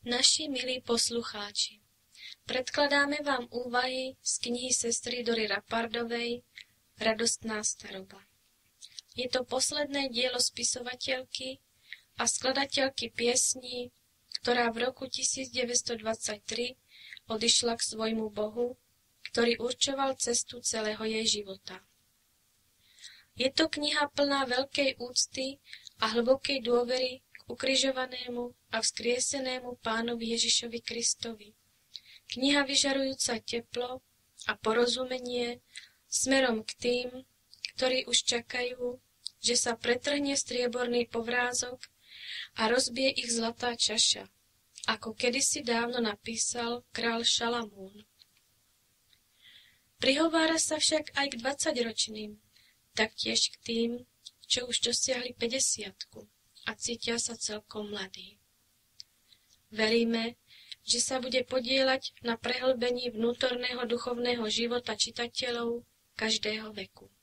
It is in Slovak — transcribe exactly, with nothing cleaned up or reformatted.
Naši milí poslucháči, predkladáme vám úvahy z knihy sestry Dory Rapardovej Radostná staroba. Je to posledné dielo spisovateľky a skladateľky piesní, ktorá v roku tisícdeväťstodvadsaťtri odišla k svojmu Bohu, ktorý určoval cestu celého jej života. Je to kniha plná veľkej úcty a hlbokej dôvery k ukrižovanému a vzkriesenému Pánovi Ježišovi Kristovi. Kniha vyžarujúca teplo a porozumenie smerom k tým, ktorí už čakajú, že sa pretrhne strieborný povrázok a rozbije ich zlatá čaša, ako kedysi dávno napísal král Šalamún. Prihovára sa však aj k dvadsaťročným, taktiež k tým, čo už dosiahli päťdesiatku a cítia sa celkom mladí. Veríme, že sa bude podieľať na prehlbení vnútorného duchovného života čitateľov každého veku.